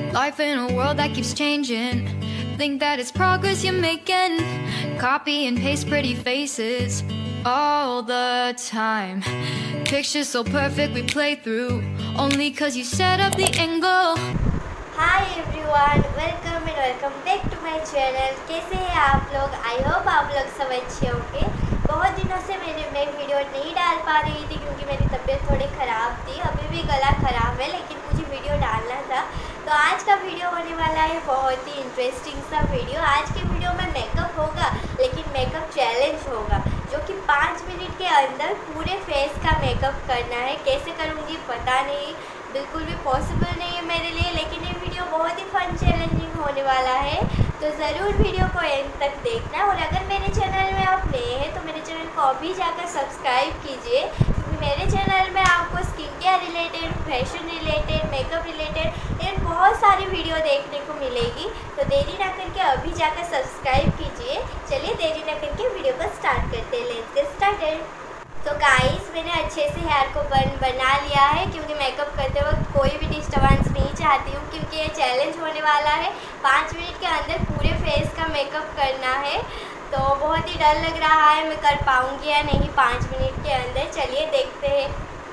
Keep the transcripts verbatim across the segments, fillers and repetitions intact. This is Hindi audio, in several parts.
Life in a world that keeps changing. Think that it's progress you're making. Copy and paste pretty faces all the time. Pictures so perfect we play through only cause you set up the angle. Hi everyone, welcome and welcome back to my channel. कैसे हैं आप लोग? I hope आप लोग सब अच्छे होंगे। बहुत दिनों से मैंने मैं वीडियो नहीं डाल पा रही थी क्योंकि मेरी तबीयत थोड़ी ख़राब थी। अभी भी गला ख़राब है लेकिन मुझे वीडियो डालना था। तो आज का वीडियो होने वाला है बहुत ही इंटरेस्टिंग सा वीडियो। आज के वीडियो में मेकअप होगा लेकिन मेकअप चैलेंज होगा जो कि पाँच मिनट के अंदर पूरे फेस का मेकअप करना है। कैसे करूँगी पता नहीं, बिल्कुल भी पॉसिबल नहीं है मेरे लिए, लेकिन ये वीडियो बहुत ही फन चैलेंजिंग होने वाला है। तो ज़रूर वीडियो को एंड तक देखना। और अगर मेरे चैनल में आप नए हैं तो मेरे चैनल को अभी जाकर सब्सक्राइब कीजिए क्योंकि मेरे चैनल में आपको skin care related, fashion related, makeup related and बहुत सारी वीडियो देखने को मिलेगी। तो देरी ना करके अभी जाकर सब्सक्राइब कीजिए। चलिए देरी ना करके वीडियो को स्टार्ट करते हैं। Let's get started. तो गाइस मैंने अच्छे से हेयर को बन बना लिया है क्योंकि मेकअप करते वक्त कोई भी डिस्टर्बेंस नहीं चाहती हूँ क्योंकि ये चैलेंज होने वाला है। पाँच मिनट के अंदर पूरे फेस का मेकअप करना है। तो बहुत ही डर लग रहा है मैं कर पाऊँगी या नहीं पाँच मिनट के अंदर। चलिए देखते हैं।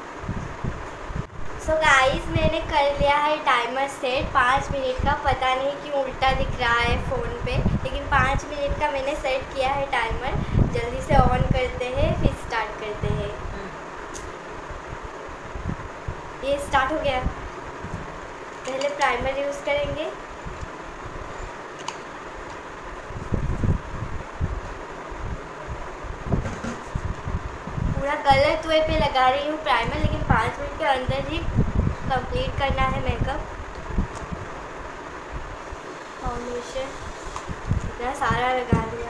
सो so गाइस मैंने कर लिया है टाइमर सेट पाँच मिनट का। पता नहीं क्यों उल्टा दिख रहा है फ़ोन पे, लेकिन पाँच मिनट का मैंने सेट किया है टाइमर। जल्दी से ऑन करते हैं फिर स्टार्ट करते हैं। ये स्टार्ट हो गया। पहले प्राइमर यूज़ करेंगे। पूरा गलत वे पे लगा रही हूँ प्राइमर, लेकिन पाँच मिनट के अंदर ही कंप्लीट करना है मेकअप। फाउंडेशन इतना सारा लगा लिया।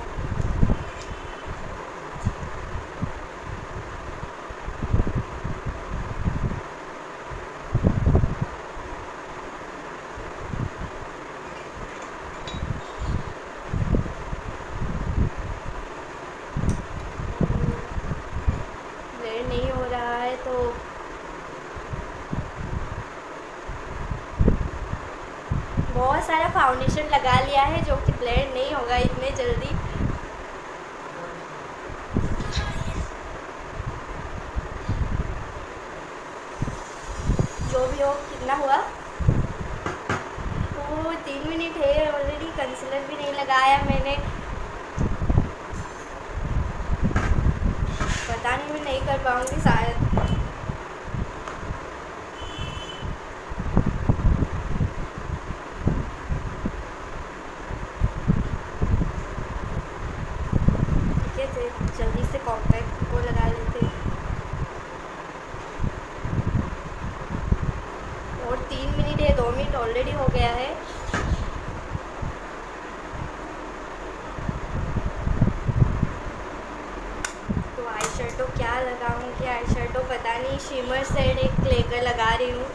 नहीं हो रहा है तो बहुत सारा फाउंडेशन लगा लिया है जो कि ब्लेंड नहीं होगा इतने जल्दी। जो भी हो, कितना हुआ? वो तीन मिनट है ऑलरेडी। कंसीलर भी नहीं लगाया मैंने। पता नहीं मैं नहीं कर पाऊँगी शायद। ठीक है जल्दी से कॉम्पैक्ट को लगा लेते हैं। और तीन मिनट है, दो मिनट ऑलरेडी हो गया है। तो क्या लगाऊंगी आई शेडो पता नहीं। शिमर शेड एक लेकर लगा रही हूँ।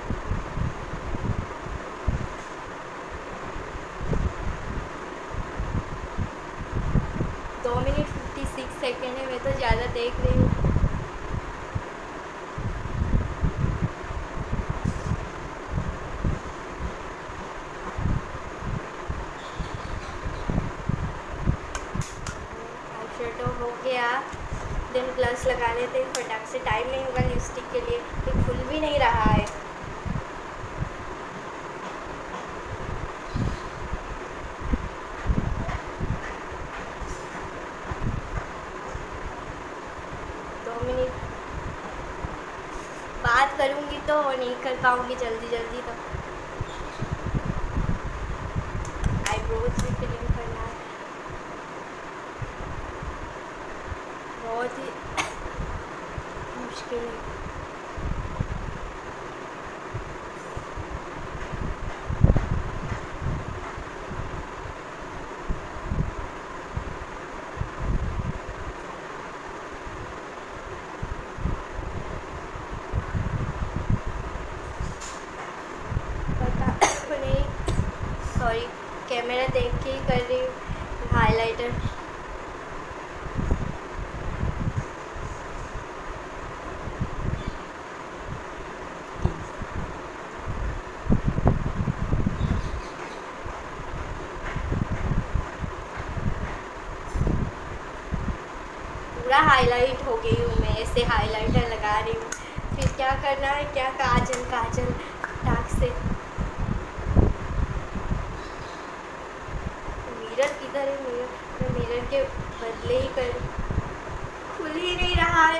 दो मिनट फिफ्टी सिक्स सेकेंड है। मैं तो ज़्यादा देख रही हूँ। आई शेडो हो गया। देन प्लस लगा लेते हैं फटाक से। टाइम नहीं होगा लिपस्टिक के लिए, ये खुल भी नहीं रहा है। दो मिनट बात करूँगी तो नहीं कर पाऊँगी जल्दी जल्दी। तो आईब्रोज भी फिलिंग करना है। बहुत ही मुश्किल है। पता नहीं, सॉरी कैमरा देख के ही कर रही हूँ। हाइलाइटर पूरा हाईलाइट हो गई हूँ मैं, ऐसे हाईलाइटर लगा रही हूँ। फिर क्या करना है, क्या काजल काजल टाक से। मिरर किधर है? मिरर मैं मिरर के बदले ही कर, खुल ही नहीं रहा है।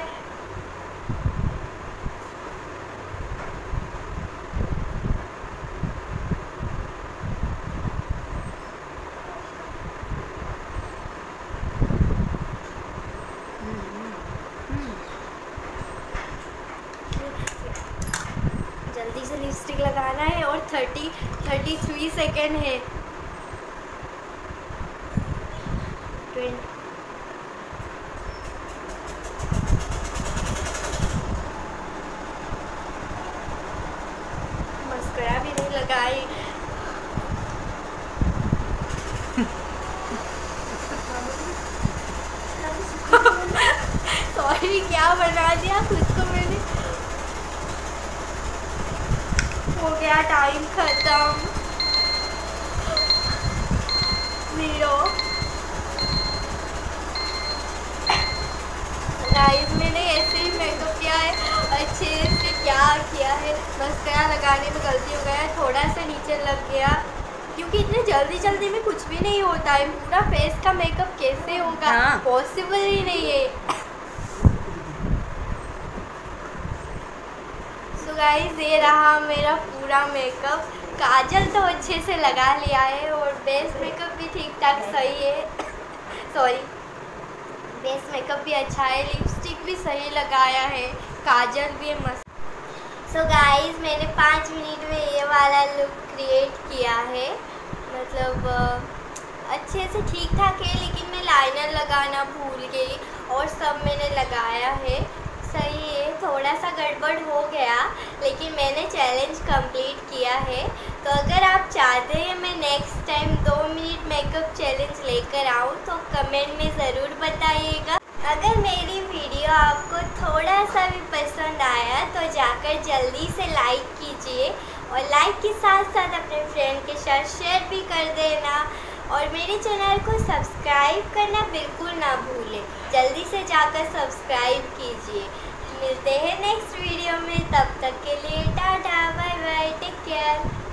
जल्दी से लिपस्टिक लगाना है और थर्टी थर्टी थ्री सेकेंड है। मस्करा भी नहीं लगाई। सॉरी, क्या बना दिया खुद को मैंने। हो गया टाइम खत्म। जीरो। गाइस मैंने ऐसे ही मेकअप किया है, अच्छे से क्या किया है। मस्करा लगाने में गलती हो गया, थोड़ा सा नीचे लग गया, क्योंकि इतने जल्दी जल्दी में कुछ भी नहीं होता है। पूरा फेस का मेकअप कैसे होगा? हाँ। पॉसिबल ही नहीं है। सो गाइस ये रहा मेरा पूरा मेकअप। काजल तो अच्छे से लगा लिया है और बेस मेकअप भी ठीक ठाक सही है। सॉरी, बेस मेकअप भी अच्छा है, लिपस्टिक भी सही लगाया है, काजल भी मस्त। सो गाइस मैंने पाँच मिनट में ये वाला लुक क्रिएट किया है। मतलब अच्छे से ठीक ठाक है, लेकिन मैं लाइनर लगाना भूल गई और सब मैंने लगाया है। सही है, थोड़ा सा गड़बड़ हो गया, लेकिन मैंने चैलेंज कंप्लीट किया है। तो अगर आप चाहते हैं मैं नेक्स्ट टाइम दो मिनट मेकअप चैलेंज लेकर आऊँ तो कमेंट में ज़रूर बताइएगा। अगर मेरी वीडियो आपको थोड़ा सा भी पसंद आया तो जाकर जल्दी से लाइक कीजिए और लाइक के साथ साथ अपने फ्रेंड के साथ शेयर भी कर देना और मेरे चैनल को सब्सक्राइब करना बिल्कुल ना भूलें। जल्दी से जाकर सब्सक्राइब कीजिए। मिलते हैं नेक्स्ट वीडियो में, तब तक के लिए tata bye bye, take care.